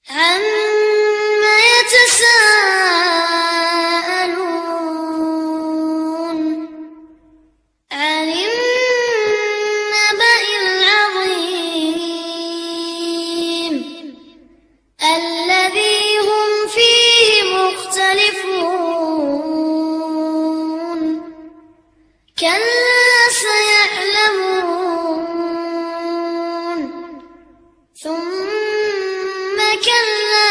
عَمَّ يَتَسَاءَلُونَ عَنِ النَّبَإِ الْعَظِيمِ الَّذِي هُمْ فِيهِ مُخْتَلِفُونَ كَلَّا سَيَعْلَمُونَ ثُمَّ كَلَّا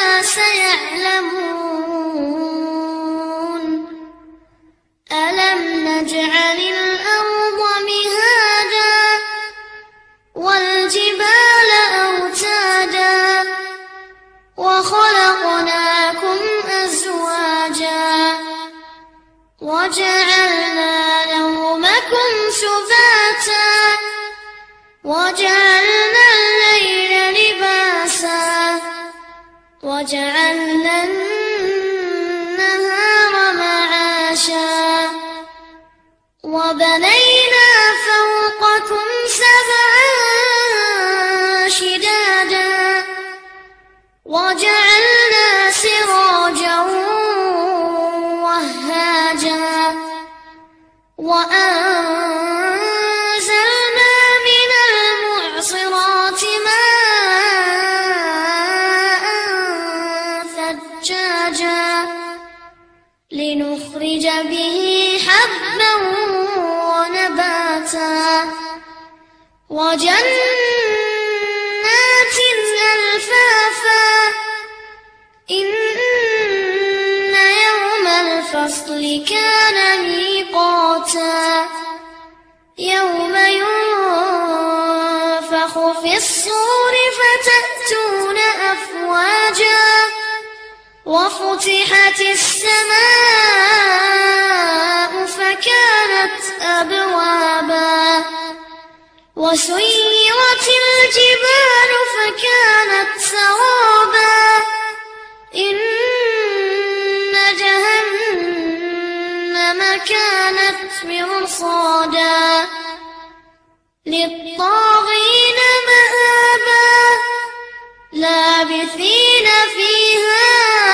سَيَعْلَمُونَ أَلَمْ نَجْعَلِ الْأَرْضَ مِهَادًا وَالْجِبَالَ أَوْتَادًا وَخَلَقْنَاكُمْ أَزْوَاجًا وَجَعَلْنَا نَوْمَكُمْ سُبَاتًا وَجَعَلْنَا اللَّيْلَ لِبَاسًا وَجَعَلْنَا النَّهَارَ مَعَاشًا وَبَنَيْنَا فَوْقَكُمْ سَبْعًا شِدَادًا وَجَعَلْنَا سِرَاجًا وَهَّاجًا وَأَنزَلْنَا مِنَ الْمُعْصِرَاتِ مَاءً ثَجَّاجًا لِنُخْرِجَ بِهِ حَبًّا وَنَبَاتًا وَجَنَّاتٍ أَلْفَافًا إِنَّ يَوْمَ الْفَصْلِ كَانَ مِيقَاتًا يَوْمَ يُنفَخُ فِي الصُّورِ فَتَأْتُونَ أَفْوَاجًا وَفُتِحَتِ السَّمَاءُ فَكَانَتْ أَبْوَابًا وَسُيِّرَتِ الْجِبَالُ فَكَانَتْ سَرَابًا إِنَّ جَهَنَّمَ كَانَتْ مِرْصَادًا لِّلطَّاغِينَ مَآبًا لَّابِثِينَ فِيهَا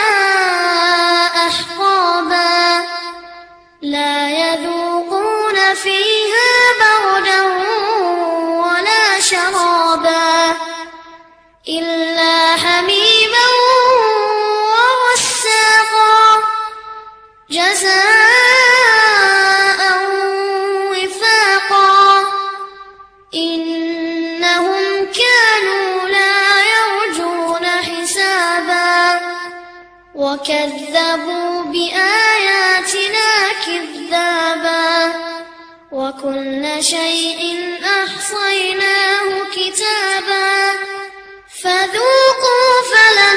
أَحْقَابًا لَّا يَذُوقُونَ فِيهَا بَرْدًا وَلَا شَرَابًا إِلَّا حَمِيمًا وَغَسَّاقًا جَزَاءً وِفَاقًا إِنَّهُمْ كَانُوا لَا يَرْجُونَ حِسَابًا وَكَذَّبُوا بِآيَاتِنَا كِذَّابًا وَكُلَّ شَيْءٍ أَحْصَيْنَاهُ كِتَابًا فَذُوقُوا فَلَن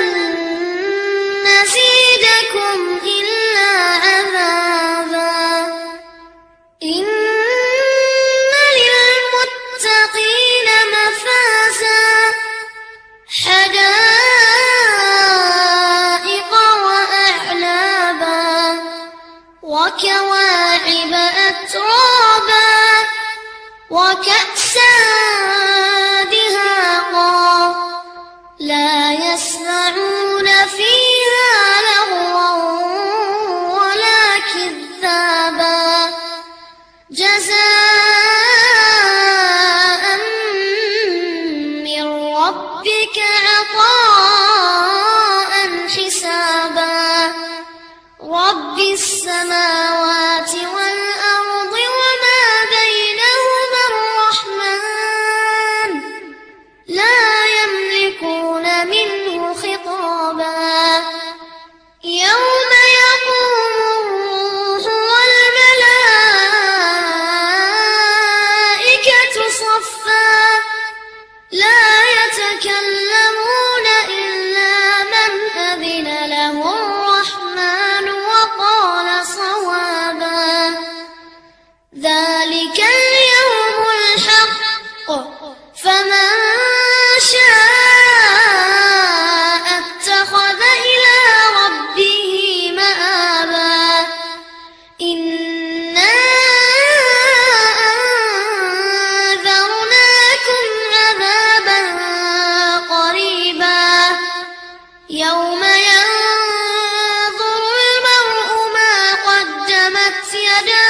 نَّزِيدَكُمْ إِلَّا عَذَابًا إِنَّ لِلْمُتَّقِينَ مَفَازًا حَدَائِقَ وَأَعْنَابًا وَكَوَاعِبَ أَتْرَابًا وَكَأْسًا دِهَاقًا لَّا يَسْمَعُونَ فِيهَا لَغْوًا وَلَا كِذَّابًا جَزَاءً مِّن رَّبِّكَ عَطَاءً حِسَابًا رَّبِّ السَّمَاوَاتِ وَالْأَرْضِ وَمَا بَيْنَهُمَا الرَّحْمَٰنُ لَا يَمْلِكُونَ مِنْهُ خِطَابًا يوم ينظر المرء ما قدمت يداه